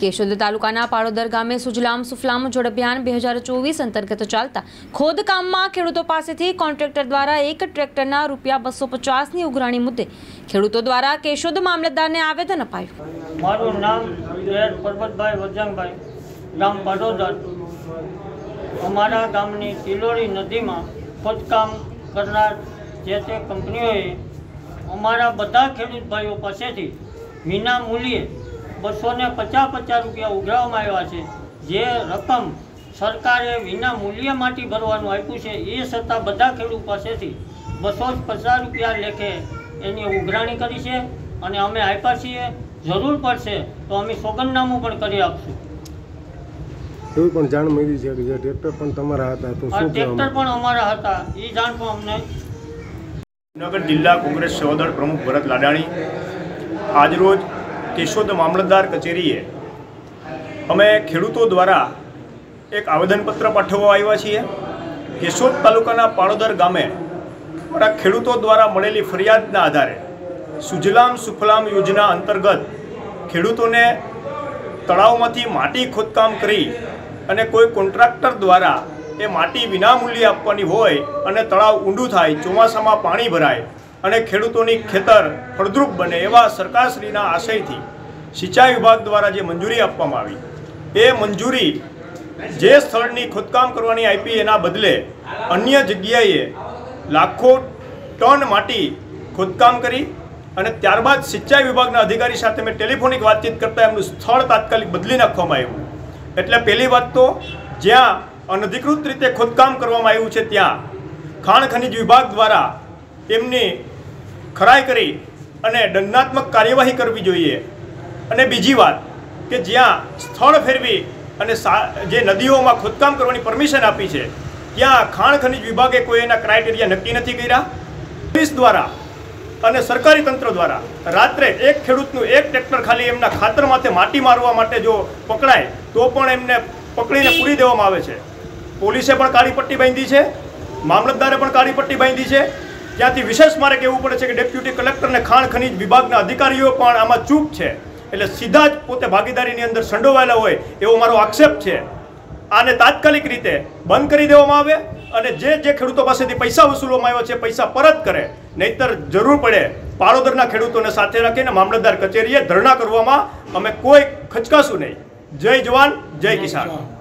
કેશોદ તાલુકાના પાળોદર ગામે સુજલામ સુફલામ જળ અભિયાન 2024 અંતર્ગત ચાલતા ખોદકામમાં ખેડૂતો પાસેથી કોન્ટ્રાક્ટર દ્વારા એક ટ્રેક્ટરના ₹250ની ઉઘરાણી મુદ્દે ખેડૂતો દ્વારા કેશોદ મામલતદારને આવેદન અપાયું। મારું નામ પરબતભાઈ વજંગભાઈ, ગામ પાળોદર। અમારા ગામની તિલોરી નદીમાં ખોદકામ કરનાર જે તે કંપનીઓએ અમારા બધા ખેડૂત ભાઈઓ પાસેથી વિના મૂલ્યે 250 રૂપિયા ઉઘરાવવામાં આવ્યા છે। જે રકમ સરકારે વિના મૂલ્ય માટે ભરવાનું આપ્યું છે, એ છતાં બધા ખેડૂત પાસેથી 250 રૂપિયા લેખે એની ઉઘરાણી કરી છે અને અમે આપ્યા છીએ। જરૂર પડશે તો અમે સોગંદનામું પણ કરી આપશું। એવી પણ જાણ મળી છે કે જે ટ્રેક્ટર પણ તમારા હતા, તો શું ટ્રેક્ટર પણ અમારા હતા, એ જાણ પણ અમને। જૂનાગઢ જિલ્લા કોંગ્રેસ સેવાદળ પ્રમુખ ભરત લાડાણી આજરોજ કેશોદ મામલતદાર કચેરીએ અમે ખેડૂતો દ્વારા એક આવેદનપત્ર પાઠવવા આવ્યા છીએ। કેશોદ તાલુકાના પાળોદર ગામે અમારા ખેડૂતો દ્વારા મળેલી ફરિયાદના આધારે સુજલામ સુફલામ યોજના અંતર્ગત ખેડૂતોને તળાવમાંથી માટી ખોદકામ કરી અને કોઈ કોન્ટ્રાક્ટર દ્વારા એ માટી વિનામૂલ્યે આપવાની હોય અને તળાવ ઊંડું થાય, ચોમાસામાં પાણી ભરાય અને ખેડૂતોની ખેતર ફળદ્રુપ બને એવા સરકારશ્રીના આશયથી સિંચાઈ વિભાગ દ્વારા જે મંજૂરી આપવામાં આવી, એ મંજૂરી જે સ્થળની ખોદકામ કરવાની આપી એના બદલે અન્ય જગ્યાએ લાખો ટન માટી ખોદકામ કરી અને ત્યારબાદ સિંચાઈ વિભાગના અધિકારી સાથે મેં ટેલિફોનિક વાતચીત કરતાં એમનું સ્થળ તાત્કાલિક બદલી નાખવામાં આવ્યું। એટલે પહેલી વાત તો જ્યાં અનધિકૃત રીતે ખોદકામ કરવામાં આવ્યું છે ત્યાં ખાણ ખનિજ વિભાગ દ્વારા એમની ખરાઈ કરી અને દંડાત્મક કાર્યવાહી કરવી જોઈએ। અને બીજી વાત કે જ્યાં સ્થળ ફેરવી અને જે નદીઓમાં ખોદકામ કરવાની પરમિશન આપી છે ત્યાં ખાણ ખનિજ વિભાગે કોઈ એના ક્રાઇટેરિયા નક્કી નથી કર્યા। પોલીસ દ્વારા અને સરકારી તંત્ર દ્વારા રાત્રે એક ખેડૂતનું એક ટ્રેક્ટર ખાલી એમના ખાતર માથે માટી મારવા માટે જો પકડાય તો પણ એમને પકડીને પૂરી દેવામાં આવે છે। પોલીસે પણ કાળી પટ્ટી બાંધી છે, મામલતદારે પણ કાળી પટ્ટી બાંધી છે। ત્યાંથી વિશેષ મારે કહેવું પડે છે કે ડેપ્યુટી કલેક્ટર અને ખાણ ખનિજ વિભાગના અધિકારીઓ પણ આમાં ચૂપ છે, એટલે સીધા જ પોતે ભાગીદારીની અંદર સંડોવાયેલા હોય એવો મારો આક્ષેપ છે। આને તાત્કાલિક રીતે બંધ કરી દેવામાં આવે અને જે ખેડૂતો પાસેથી પૈસા વસૂલવામાં આવ્યા છે પૈસા પરત કરે, નહીતર જરૂર પડે પાળોદરના ખેડૂતોને સાથે રાખીને મામલતદાર કચેરીએ ધરણા કરવામાં અમે કોઈ ખચકાશું નહીં। જય જવાન, જય કિસાન।